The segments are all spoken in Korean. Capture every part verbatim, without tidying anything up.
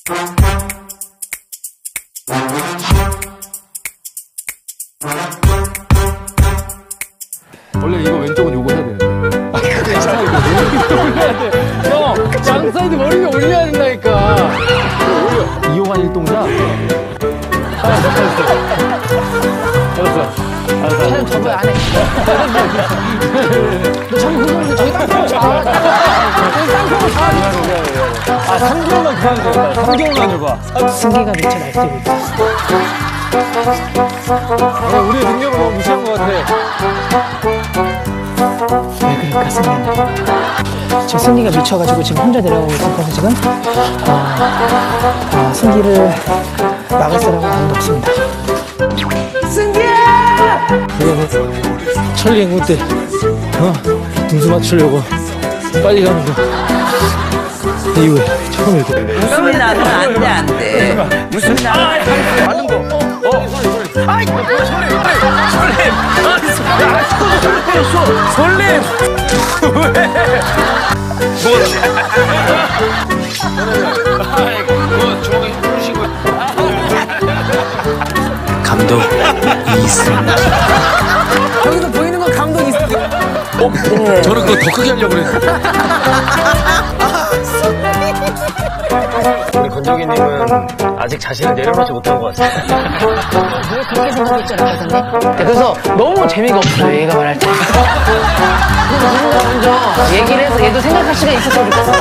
원래 이거 왼쪽은 요거 해야 되는데. 아, 괜찮아. 이거 머리 올려야 돼. 형, 양사이드 머리 위에 올려야 된다니까. 올려. 이용한 일동작. 알았어, 알았어. 알았어. 알았어. 촬영 저거 안 해. 너 저기 보고 저기 땅콩을 사. 땅콩을 사. 아, 삼 개월만 그만 줘봐. 삼 개월만 줘봐. 승기가 미쳐 날뛰고 있어. 야, 우리의 능력을 너무 무시한 것 같아. 왜 그럴까, 승기는? 지금 승기가 미쳐가지고 지금 혼자 내려가고 있어서 지금 어, 어, 승기를 막을 사람은 아무도 없습니다. 승기야! 이거 뭐 천리 행군 때 어? 등수 맞추려고 빨리 가는 거 이후에 처음이고. 웃음이 나면 안 돼, 안 돼. 웃음이 나면 안 돼. 하는 거. 어, 소리, 소리. 아이, 소리, 소리, 소리. 솔림. 솔림. 왜? 뭐야? 그거 주먹에 부르시고. 감독 이승기. 여기서 보이는 건 감독 이승기. 어? 네. 저는 그거 더 크게 하려고 그랬는데. 우리 건조기님은 아직 자신을 내려놓지 못한 것 같습니다. 왜 그렇게 생각했지 않았거든요? 그래서 너무 재미가 없어요, 얘가 말할 때. 누군가 먼저 얘기를 해서 얘도 생각할 시간이 있었으면 좋겠어.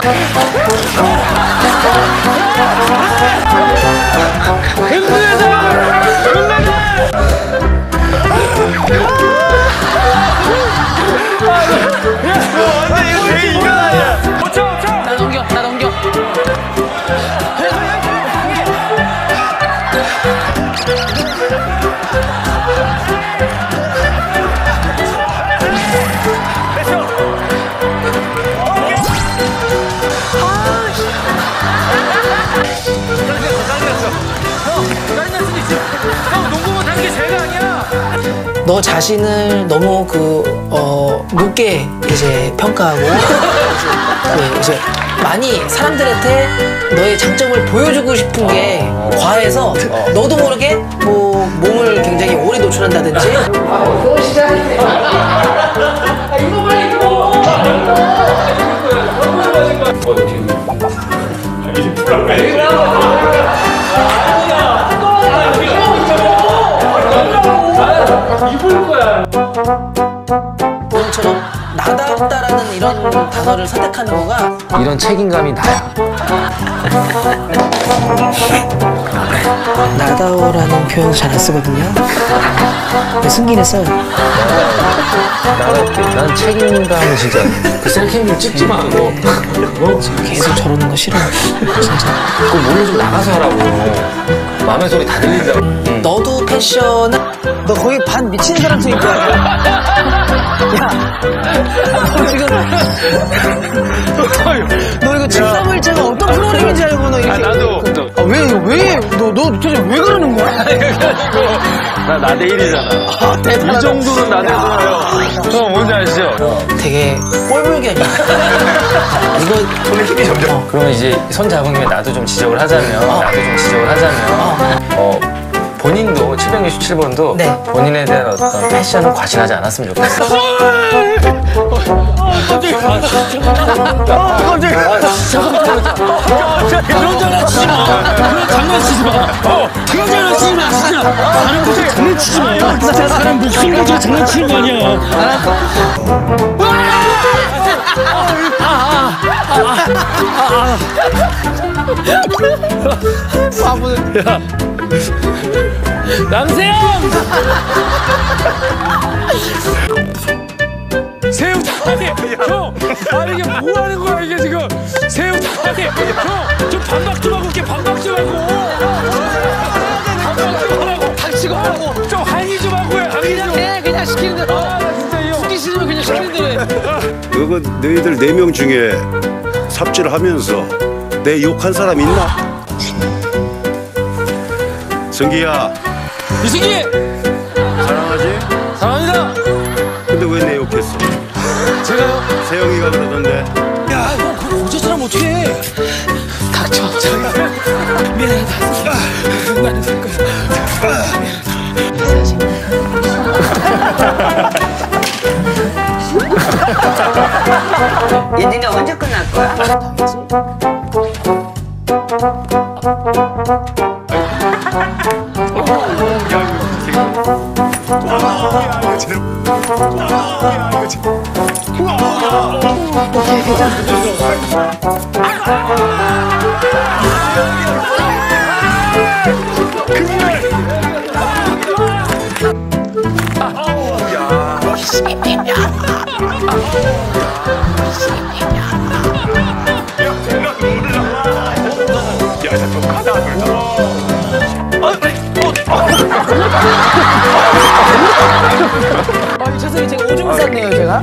나 넘겨, 나 넘겨. 너 자신을 너무 그, 어, 높게 이제 평가하고, 네, 이제 많이 사람들한테 너의 장점을 보여주고 싶은 게 과해서 너도 모르게 뭐 몸을 굉장히 오래 노출한다든지. 아, 그거 시작이네. 이거 빨리 이거! 입을 거야. 너처럼 나답다라는 이런 단어를 선택하는 거가 이런 책임감이 나야. 나다오라는 표현을 잘 안 쓰거든요. 근데 승기는 써요. 나는, 난 책임감이 진짜 그 셀캠 찍지 마. 너 뭐? 계속 저러는 거 싫어. 진짜. 그 몰래 좀 나가서 하라고. 마음의 소리 다 들린다고. 응. 너도 패션은 너 거의 반 미친 사람처럼 입고 야, 너 지금 너 이거 칠삼일제가 어떤 프로그램인지 알고 너 이거 아, 나도. 아, 왜, 왜, 너, 너 도대체 왜 그러는 거야? 나 나대일이잖아. 아, 대단하다. 이 정도는 나대잖아요. 형 뭔지 아시죠? 되게 꼴불견이야. 이거 손에 힘이 점점. 어, 그러면 이제 손 잡은 김에 나도 좀 지적을 하자면, 어. 나도 좀 지적을 하자면, 어, 어 본인도 칠백육십칠 번도 네. 본인에 대한 어떤 패션을 과신하지 않았으면 좋겠어. 갑자기 갑자기 그런 장난치지 마. 그런 장난치지 마. 그런 장난치지 마. 진짜 사람 목숨 장난치지 마. 진짜 사람 목숨 가지고 장난치는 거 아니야. 바보들. 야, 남세형! 새우 당하니! 형! 아니 이게 뭐 하는 거야 이게 지금! 새우 당하니! 형! 좀 반박 좀 하고 올게 반박 좀 하고! 반박 좀 하라고! 닥치고 하라고! 좀 항의 좀 하고 해! 항의 좀! 그냥, 그냥 시키는 대로. 아, 진짜 이 형! 듣기 싫으면 그냥 시키는 대로 해. 그거 너희들 네 명 중에 삽질을 하면서 내 욕한 사람 있나? 승기야. 이승기! 사랑하지? 사랑합니다! 근데 왜 내 욕했어? 제가요? 세영이가 그러던데. 야, 형 그거 어제 사람 어떻게 해? 닥쳐. 미안하다. 나는 살 거야. 얘네가 언제 끝날 거야? 아, 죄송해요. 제가 오줌을 쌌네요, 제가.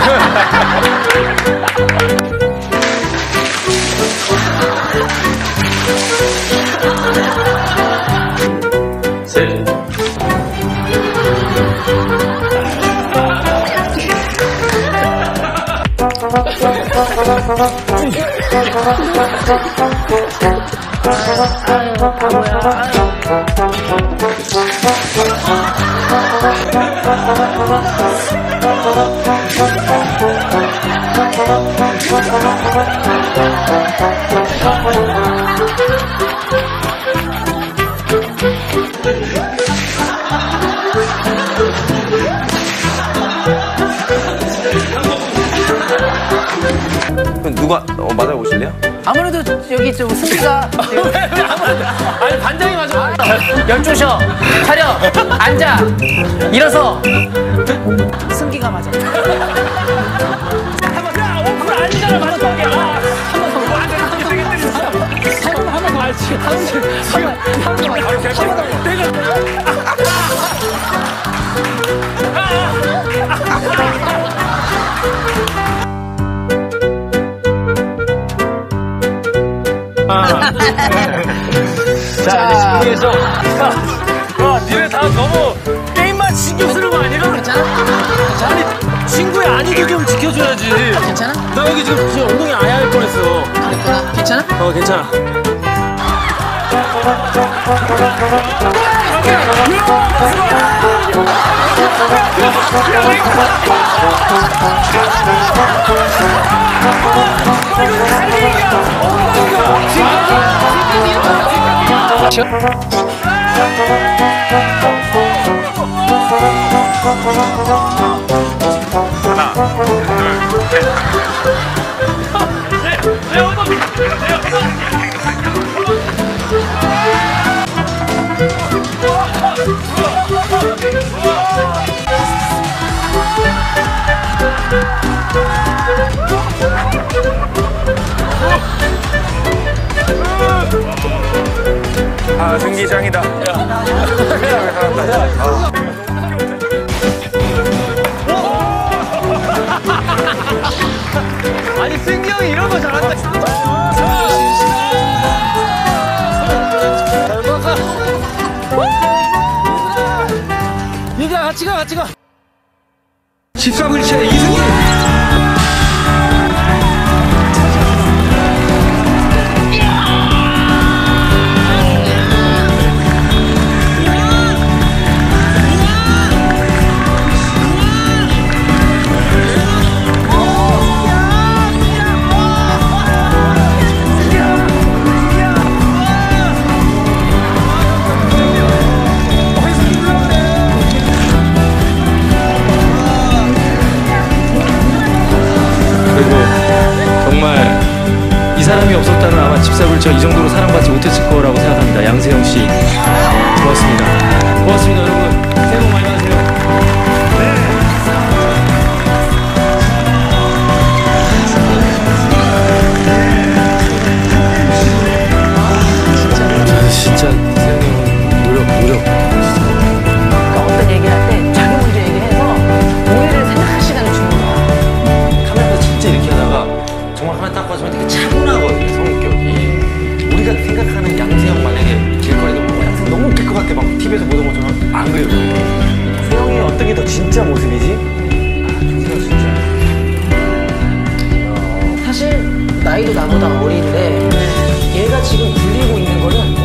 셋. 그럼 누가 어, 맞아보실래요? 아무래도 여기 좀 승기가. 아니, 반장이 맞아. 열조셔, 차려, 앉아, 일어서. 승기가 맞아. 한번, 야, 오픈 아니잖아, 마지막에. 아, 한번 더. 한번 더 알지. 한번 더. 한번 더. 한번 더. 내가. 자, 이제 준비해서. 야, 니네 다 너무 게임만 신경 쓰는 거 아니야? 괜찮아? 아니, 친구의 안위도 좀 지켜줘야지. 괜찮아? 나 여기 지금 진짜 엉덩이 아야 할 뻔했어. 그랬구나. 괜찮아? 어, 괜찮아. 아, 승기장이다. 아니, 승기 형이 이런 거 잘한다. 얘들아, 같이 가, 같이 가. 십삼일째 이승기. 사람이 없었다면 아마 집사불처 이 정도로 사랑받지 못했을 거라고 생각합니다. 양세형 씨, 고맙습니다. 고맙습니다, 여러분. 새해 복 많이 받으세요. 네. 진짜 세형이 형은 노력, 노력. 그러니까 어떤 얘기를 할 때 자기 먼저 얘기해서 오해를 생각할 시간을 주는 거야. 카메라에서 진짜 이렇게 하다가 정말 하나 딱 봐주면 되게 차분하거든요, 성격이. 우리가 생각하는 양세형 만약에 길거리에서 보고 양세형 너무 웃길 것 같아 막 티비에서 보던 것처럼 안 그래요. 세형이 어떤 게 더 진짜 모습이지? 아, 조세형 진짜. 사실 나이도 나보다 어린데 얘가 지금 굴리고 있는 거는